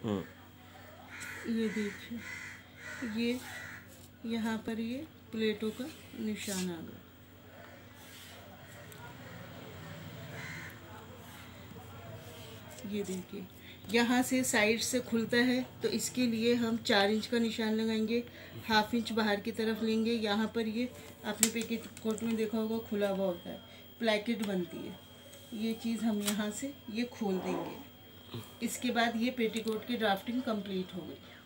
ये देखिए, ये यहाँ पर ये प्लेटों का निशान आ गया। ये देखिए, यहाँ से साइड से खुलता है तो इसके लिए हम 4 इंच का निशान लगाएंगे, 1/2 इंच बाहर की तरफ लेंगे। यहाँ पर ये आपने पेटीकोट में देखा होगा खुला हुआ होता है, प्लैकेट बनती है। ये चीज़ हम यहाँ से ये खोल देंगे। इसके बाद ये पेटीकोट की ड्राफ्टिंग कंप्लीट हो गई।